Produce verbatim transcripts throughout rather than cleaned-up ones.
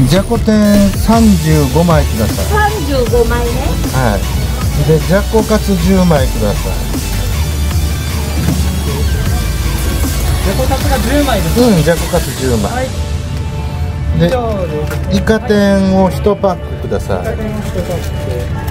じゃこ天さんじゅうごまいください。 さんじゅうごまいね。 はい。でじゃこカツじゅうまいください。 じゃこカツがじゅうまいです。 うん、じゃこカツじゅうまい。はい。でイカ天をいちパックください。イカ天をいちパック。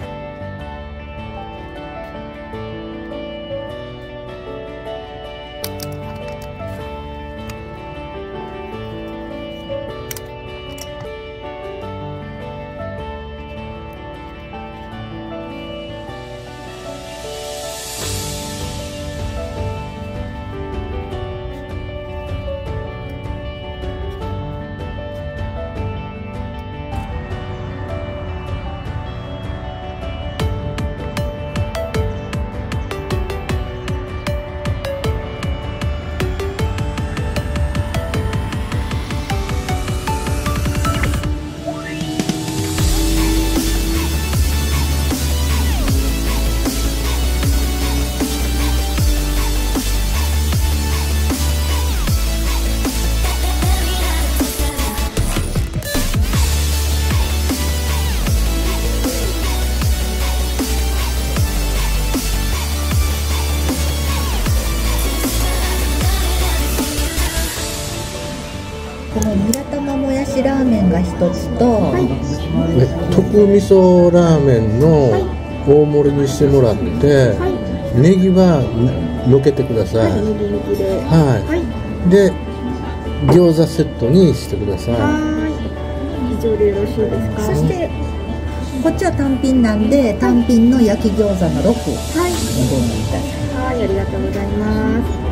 このニラ玉もやしラーメンが一つと、はい、 特味噌ラーメンの大盛りにしてもらって、はい、ネギはのけてください。はい、ネギ抜きで。はい。はい、で餃子セットにしてください。はい。以上でよろしいですか。 そしてこっちは単品なんで、単品の焼き餃子のろく。はい。ごめんなさい。 はい、ありがとうございます。